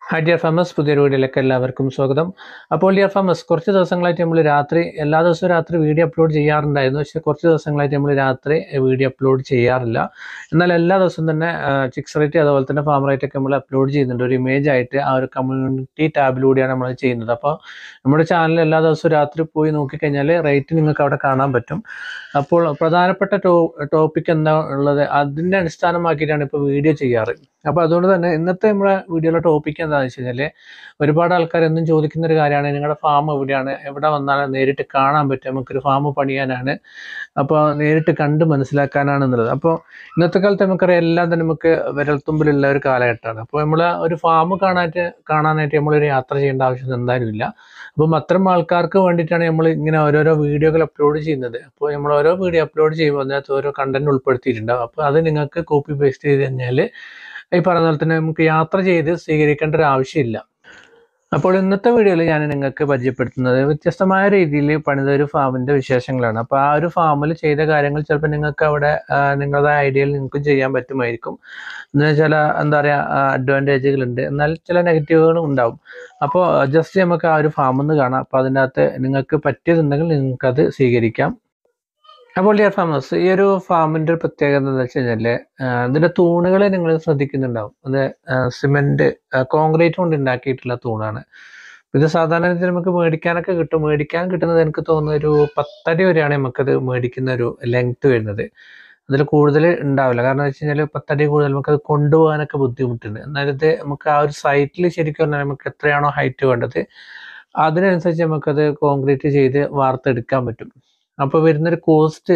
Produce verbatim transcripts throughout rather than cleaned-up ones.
Hi dear farmers, പുതിയൊരു വീഡിയോയിലേക്ക് എല്ലാവർക്കും സ്വാഗതം. അപ്പോൾ ഡിയർ ഫാമേഴ്സ്, കുറച്ച് ദിവസങ്ങളായിട്ട് നമ്മൾ രാത്രി എല്ലാ ദിവസവും രാത്രി വീഡിയോ അപ്ലോഡ് ചെയ്യാറുണ്ടായിരുന്നു. പക്ഷേ കുറച്ച് ദിവസങ്ങളായിട്ട് നമ്മൾ രാത്രി വീഡിയോ അപ്ലോഡ് ചെയ്യാറില്ല. എന്നാൽ എല്ലാ ദിവസവും തന്നെ ചിക്സ് റേറ്റ് അതുപോലെ തന്നെ ഫാം റേറ്റ് ഒക്കെ നമ്മൾ അപ്ലോഡ് ചെയ്യുന്നുണ്ട്. ഒരു ഇമേജ് ആയിട്ട് ആ ഒരു കമ്മ്യൂണിറ്റി ടാബിലൂടെയാണ് നമ്മൾ ചെയ്യുന്നത്. അപ്പോൾ നമ്മുടെ ചാനൽ എല്ലാ ദിവസവും രാത്രി പോയി നോക്കിക്കഴിഞ്ഞാൽ റേറ്റ് നിങ്ങൾക്ക് അവിടെ കാണാൻ പറ്റും. അപ്പോൾ പ്രധാനപ്പെട്ട ടോ ടോപ്പിക് എന്താ ഉള്ളത് അതിൻ്റെ അടിസ്ഥാനമാക്കിയിട്ടാണ് ഇപ്പോൾ വീഡിയോ ചെയ്യാറ്. അപ്പോൾ അതുകൊണ്ട് തന്നെ ഇന്നത്തെ നമ്മുടെ വീഡിയോയിലെ ടോപ്പിക് എന്താണെന്ന് വെച്ച് കഴിഞ്ഞാൽ, ഒരുപാട് ആൾക്കാർ എന്നും ചോദിക്കുന്ന ഒരു കാര്യമാണ്, നിങ്ങളുടെ ഫാം എവിടെയാണ്, എവിടെ വന്നാലും നേരിട്ട് കാണാൻ പറ്റും, നമുക്കൊരു ഫാം പണിയാനാണ്, അപ്പോൾ നേരിട്ട് കണ്ട് മനസ്സിലാക്കാനാണെന്നുള്ളത്. അപ്പോൾ ഇന്നത്തെ കാലത്ത് നമുക്കറിയാം എല്ലാം തന്നെ നമുക്ക് വിരൽത്തുമ്പിലുള്ള ഒരു കാലഘട്ടമാണ്. അപ്പോൾ നമ്മൾ ഒരു ഫാം കാണാനായിട്ട് കാണാനായിട്ട് നമ്മളൊരു യാത്ര ചെയ്യേണ്ട ആവശ്യം എന്തായാലും ഇല്ല. അപ്പം അത്തരം ആൾക്കാർക്ക് വേണ്ടിയിട്ടാണ് നമ്മൾ ഇങ്ങനെ ഓരോരോ വീഡിയോകൾ അപ്ലോഡ് ചെയ്യുന്നത്. അപ്പോൾ നമ്മൾ ഓരോ വീഡിയോ അപ്ലോഡ് ചെയ്യുമ്പോൾ അതിനകത്ത് ഓരോ കണ്ടന്റ് ഉൾപ്പെടുത്തിയിട്ടുണ്ടാവും. അപ്പോൾ അത് നിങ്ങൾക്ക് കോപ്പി പേസ്റ്റ് ചെയ്ത് കഴിഞ്ഞാൽ ഈ പറഞ്ഞ പോലെ തന്നെ നമുക്ക് യാത്ര ചെയ്ത് സ്വീകരിക്കേണ്ട ഒരു ആവശ്യമില്ല. അപ്പോൾ ഇന്നത്തെ വീഡിയോയിൽ ഞാൻ നിങ്ങൾക്ക് പരിചയപ്പെടുത്തുന്നത് വ്യത്യസ്തമായ രീതിയിൽ പണിത ഒരു ഫാമിൻ്റെ വിശേഷങ്ങളാണ്. അപ്പോൾ ആ ഒരു ഫാമിൽ ചെയ്ത കാര്യങ്ങൾ ചിലപ്പോൾ നിങ്ങൾക്ക് അവിടെ നിങ്ങളുടെ ഐഡിയയിൽ നിങ്ങൾക്കും ചെയ്യാൻ പറ്റുമായിരിക്കും. എന്ന് ചില എന്താ പറയുക അഡ്വാൻറ്റേജുകളുണ്ട്, എന്നാൽ ചില നെഗറ്റീവുകളും ഉണ്ടാവും. അപ്പോൾ ജസ്റ്റ് നമുക്ക് ആ ഒരു ഫാമിൽ നിന്ന് കാണാം. അപ്പോൾ അതിൻ്റെ അകത്ത് നിങ്ങൾക്ക് പറ്റിയതുണ്ടെങ്കിൽ നിങ്ങൾക്കത് സ്വീകരിക്കാം. അപ്പോൾ ഡിയർ ഫാമേഴ്സ്, ഈ ഒരു ഫാമിൻ്റെ ഒരു പ്രത്യേകത എന്താ വെച്ച് കഴിഞ്ഞാൽ, ഇതിൻ്റെ തൂണുകൾ നിങ്ങൾ ശ്രദ്ധിക്കുന്നുണ്ടാവും. അത് സിമെൻറ്റ് കോൺക്രീറ്റ് കൊണ്ട് ഉണ്ടാക്കിയിട്ടുള്ള തൂണാണ്. ഇത് സാധാരണ രീതിയിൽ നമുക്ക് മേടിക്കാനൊക്കെ കിട്ടും. മേടിക്കാൻ കിട്ടുന്നത് എനിക്ക് തോന്നുന്ന ഒരു പത്തടി വരെയാണ് നമുക്കത് മേടിക്കുന്ന ഒരു ലെങ്ത് വരുന്നത്. അതിൽ കൂടുതൽ ഉണ്ടാവില്ല. കാരണം എന്ന് വെച്ച് കഴിഞ്ഞാൽ പത്തടി കൂടുതൽ നമുക്കത് കൊണ്ടുപോകാനൊക്കെ ബുദ്ധിമുട്ടുണ്ട്. എന്നാൽ ഇത് നമുക്ക് ആ ഒരു സൈറ്റിൽ ശരിക്കും പറഞ്ഞാൽ നമുക്ക് എത്രയാണോ ഹൈറ്റ് വേണ്ടത് അതിനനുസരിച്ച് നമുക്കത് കോൺക്രീറ്റ് ചെയ്ത് വാർത്തെടുക്കാൻ പറ്റും. അപ്പോൾ വരുന്നൊരു കോസ്റ്റ്,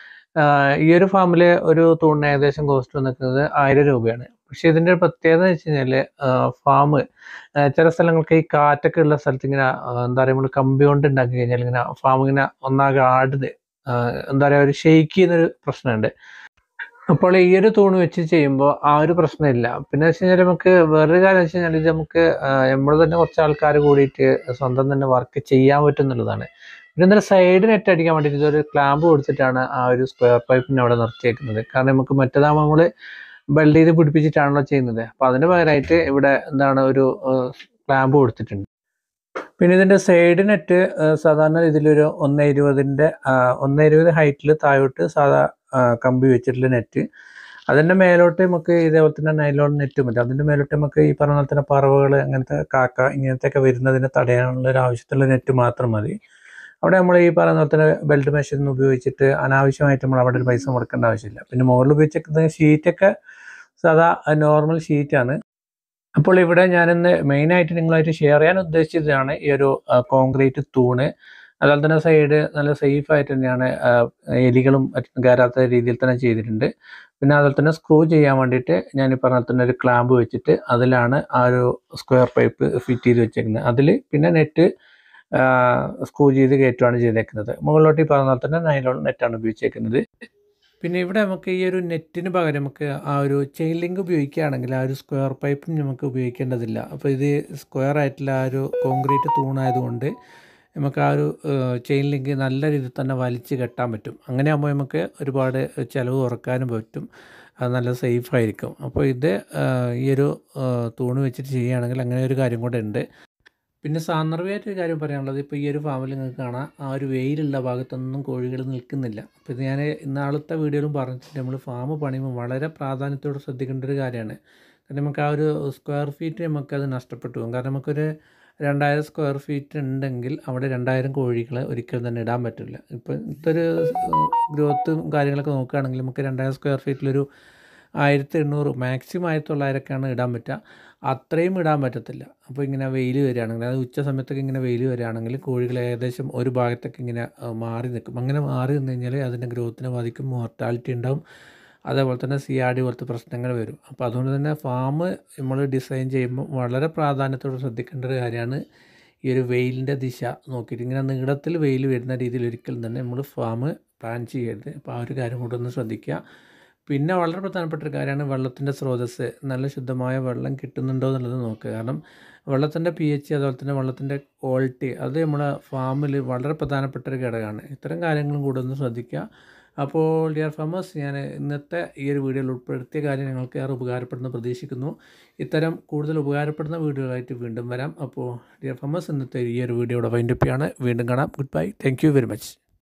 ഈ ഒരു ഫാമിൽ ഒരു തൂണിന് ഏകദേശം കോസ്റ്റ് വന്നിരിക്കുന്നത് ആയിരം രൂപയാണ്. പക്ഷേ ഇതിൻ്റെ ഒരു പ്രത്യേകത എന്ന് വെച്ച് കഴിഞ്ഞാൽ, ഫാം ചില സ്ഥലങ്ങൾക്ക് ഈ കാറ്റൊക്കെ ഉള്ള സ്ഥലത്ത് ഇങ്ങനെ എന്താ പറയുക, നമ്മൾ കമ്പി കൊണ്ട് ഉണ്ടാക്കി കഴിഞ്ഞാൽ ഇങ്ങനെ ഫാം ഇങ്ങനെ ഒന്നാകെ ആടുന്നത് എന്താ പറയുക, ഒരു ഷെയ്ക്ക് ചെയ്യുന്നൊരു പ്രശ്നമുണ്ട്. അപ്പോൾ ഈ ഒരു തൂണ് വെച്ച് ചെയ്യുമ്പോൾ ആ ഒരു പ്രശ്നമില്ല. പിന്നെ വെച്ച് കഴിഞ്ഞാൽ നമുക്ക് വേറൊരു കാര്യം വെച്ച് കഴിഞ്ഞാൽ, ഇത് നമുക്ക് നമ്മൾ തന്നെ കുറച്ച് ആൾക്കാർ കൂടിയിട്ട് സ്വന്തം തന്നെ വർക്ക് ചെയ്യാൻ പറ്റും എന്നുള്ളതാണ്. പിന്നെ എന്തായാലും സൈഡ് നെറ്റ് അടിക്കാൻ വേണ്ടിയിട്ട് ഇതൊരു ക്ലാമ്പ് കൊടുത്തിട്ടാണ് ആ ഒരു സ്ക്വയർ പൈപ്പിനെ അവിടെ നിർത്തിയേക്കുന്നത്. കാരണം നമുക്ക് മറ്റേതാകുമ്പോൾ നമ്മൾ ബെൽഡ് ചെയ്ത് പിടിപ്പിച്ചിട്ടാണല്ലോ ചെയ്യുന്നത്. അപ്പോൾ അതിന് പകരമായിട്ട് ഇവിടെ എന്താണ് ഒരു ക്ലാമ്പ് കൊടുത്തിട്ടുണ്ട്. പിന്നെ ഇതിൻ്റെ സൈഡ് നെറ്റ് സാധാരണ ഇതിലൊരു ഒന്ന് ഇരുപതിൻ്റെ ഒന്ന് ഇരുപത് ഹൈറ്റിൽ താഴോട്ട് സാധാ കമ്പി വെച്ചിട്ടുള്ള നെറ്റ്. അതിൻ്റെ മേലോട്ട് നമുക്ക് ഇതേപോലെ തന്നെ നൈലോൺ നെറ്റും പറ്റും. അതിൻ്റെ മേലോട്ട് നമുക്ക് ഈ പറഞ്ഞ പോലെ തന്നെ പറവകൾ, അങ്ങനത്തെ കാക്ക, ഇങ്ങനത്തെയൊക്കെ വരുന്നതിന് തടയാനുള്ള ഒരു ആവശ്യത്തിലുള്ള നെറ്റ് മാത്രം മതി. അവിടെ നമ്മൾ ഈ പറയുന്ന പോലെ തന്നെ ബെൽറ്റ് മെഷീൻ ഉപയോഗിച്ചിട്ട് അനാവശ്യമായിട്ട് നമ്മൾ അവിടെ ഒരു പൈസ മുടക്കേണ്ട ആവശ്യമില്ല. പിന്നെ മുകളിൽ ഉപയോഗിച്ചിരിക്കുന്ന ഷീറ്റൊക്കെ സാധാ നോർമൽ ഷീറ്റാണ്. അപ്പോൾ ഇവിടെ ഞാനിന്ന് മെയിനായിട്ട് നിങ്ങളായിട്ട് ഷെയർ ചെയ്യാൻ ഉദ്ദേശിച്ചതാണ് ഈ ഒരു കോൺക്രീറ്റ് തൂണ്. അതുപോലെ തന്നെ സൈഡ് നല്ല സേഫായിട്ട് തന്നെയാണ്, എലികളും മറ്റും കയറാത്ത രീതിയിൽ തന്നെ ചെയ്തിട്ടുണ്ട്. പിന്നെ അതുപോലെ തന്നെ സ്ക്രൂ ചെയ്യാൻ വേണ്ടിയിട്ട് ഞാൻ ഈ പറഞ്ഞ തന്നെ ഒരു ക്ലാമ്പ് വെച്ചിട്ട് അതിലാണ് ആ ഒരു സ്ക്വയർ പൈപ്പ് ഫിറ്റ് ചെയ്ത് വെച്ചേക്കുന്നത്. അതിൽ പിന്നെ നെറ്റ് സ്ക്രൂ ചെയ്ത് കയറ്റുകയാണ് ചെയ്തേക്കുന്നത്. മുകളിലോട്ട് ഈ പറഞ്ഞ പോലെ തന്നെ നൈലോൺ നെറ്റാണ് ഉപയോഗിച്ചേക്കുന്നത്. പിന്നെ ഇവിടെ നമുക്ക് ഈ ഒരു നെറ്റിന് പകരം നമുക്ക് ആ ഒരു ചെയിൻ ലിങ്ക് ഉപയോഗിക്കുകയാണെങ്കിൽ ആ ഒരു സ്ക്വയർ പൈപ്പും നമുക്ക് ഉപയോഗിക്കേണ്ടതില്ല. അപ്പോൾ ഇത് സ്ക്വയർ ആയിട്ടുള്ള ആ ഒരു കോൺക്രീറ്റ് തൂണായതുകൊണ്ട് നമുക്ക് ആ ഒരു ചെയിൻ ലിങ്ക് നല്ല രീതിയിൽ തന്നെ വലിച്ച് കെട്ടാൻ പറ്റും. അങ്ങനെ ആകുമ്പോൾ നമുക്ക് ഒരുപാട് ചിലവ് കുറക്കാനും പറ്റും. അത് നല്ല സേഫായിരിക്കും. അപ്പോൾ ഇത് ഈ ഒരു തൂണ് വെച്ചിട്ട് ചെയ്യുകയാണെങ്കിൽ അങ്ങനെ ഒരു കാര്യം കൂടെ ഉണ്ട്. പിന്നെ സാന്ദർഭികമായിട്ടൊരു കാര്യം പറയാനുള്ളത്, ഇപ്പോൾ ഈ ഒരു ഫാമിൽ നിങ്ങൾക്ക് കാണാം ആ ഒരു വെയിലുള്ള ഭാഗത്തൊന്നും കോഴികൾ നിൽക്കുന്നില്ല. അപ്പോൾ ഇത് ഞാൻ ഇന്നാളത്തെ വീഡിയോയിലും പറഞ്ഞിട്ടുണ്ട്, നമ്മൾ ഫാം പണിയുമ്പോൾ വളരെ പ്രാധാന്യത്തോടെ ശ്രദ്ധിക്കേണ്ട ഒരു കാര്യമാണ്. കാരണം നമുക്ക് ആ ഒരു സ്ക്വയർ ഫീറ്റ് നമുക്കത് നഷ്ടപ്പെട്ടു പോകും. കാരണം നമുക്കൊരു രണ്ടായിരം സ്ക്വയർ ഫീറ്റ് ഉണ്ടെങ്കിൽ അവിടെ രണ്ടായിരം കോഴികൾ ഒരിക്കലും തന്നെ ഇടാൻ പറ്റില്ല. ഇപ്പോൾ ഇന്നത്തെ ഒരു ഗ്രോത്തും കാര്യങ്ങളൊക്കെ നോക്കുകയാണെങ്കിൽ നമുക്ക് രണ്ടായിരം സ്ക്വയർ ഫീറ്റിലൊരു ആയിരത്തി എണ്ണൂറ് മാക്സിമം ആയിരത്തി തൊള്ളായിരമൊക്കെയാണ് ഇടാൻ പറ്റുക. അത്രയും ഇടാൻ പറ്റത്തില്ല. അപ്പോൾ ഇങ്ങനെ വെയിൽ വരികയാണെങ്കിൽ, അതായത് ഉച്ച സമയത്തൊക്കെ ഇങ്ങനെ വെയിൽ വരികയാണെങ്കിൽ കോഴികൾ ഏകദേശം ഒരു ഭാഗത്തൊക്കെ ഇങ്ങനെ മാറി നിൽക്കും. അങ്ങനെ മാറി നിന്ന് കഴിഞ്ഞാൽ അതിൻ്റെ ഗ്രോത്തിനെ ബാധിക്കും, മോർട്ടാലിറ്റി ഉണ്ടാവും, അതേപോലെ തന്നെ സി ആർ ഡി പോലത്തെ പ്രശ്നങ്ങൾ വരും. അപ്പോൾ അതുകൊണ്ട് തന്നെ ഫാം നമ്മൾ ഡിസൈൻ ചെയ്യുമ്പോൾ വളരെ പ്രാധാന്യത്തോടെ ശ്രദ്ധിക്കേണ്ട ഒരു കാര്യമാണ് ഈ ഒരു വെയിലിൻ്റെ ദിശ നോക്കിയിട്ട്. ഇങ്ങനെ നീളത്തിൽ വെയിൽ വരുന്ന രീതിയിൽ ഒരിക്കലും തന്നെ നമ്മൾ ഫാം പ്ലാൻ ചെയ്യരുത്. അപ്പോൾ ആ ഒരു കാര്യം കൂടെ ഒന്ന് ശ്രദ്ധിക്കുക. പിന്നെ വളരെ പ്രധാനപ്പെട്ട ഒരു കാര്യമാണ് വെള്ളത്തിൻ്റെ സ്രോതസ്സ്. നല്ല ശുദ്ധമായ വെള്ളം കിട്ടുന്നുണ്ടോ എന്നുള്ളത് നോക്കുക. കാരണം വെള്ളത്തിൻ്റെ പി എച്ച് അതുപോലെ തന്നെ വെള്ളത്തിൻ്റെ ക്വാളിറ്റി അത് നമ്മുടെ ഫാമിൽ വളരെ പ്രധാനപ്പെട്ട ഒരു ഘടകമാണ്. ഇത്തരം കാര്യങ്ങളും കൂടെ ഒന്ന് ശ്രദ്ധിക്കുക. അപ്പോൾ ഡിയർ ഫാമേഴ്സ്, ഞാൻ ഇന്നത്തെ ഈ ഒരു വീഡിയോയിൽ ഉൾപ്പെടുത്തിയ കാര്യം നിങ്ങൾക്ക് ഏറെ ഉപകാരപ്പെടുന്ന പ്രതീക്ഷിക്കുന്നു. ഇത്തരം കൂടുതൽ ഉപകാരപ്പെടുന്ന വീഡിയോകളായിട്ട് വീണ്ടും വരാം. അപ്പോൾ ഡിയർ ഫാമേഴ്സ്, ഇന്നത്തെ ഈ ഒരു വീഡിയോയുടെ വൈൻഡപ്പ് ആണ്. വീണ്ടും കാണാം. Good bye. Thank you very much.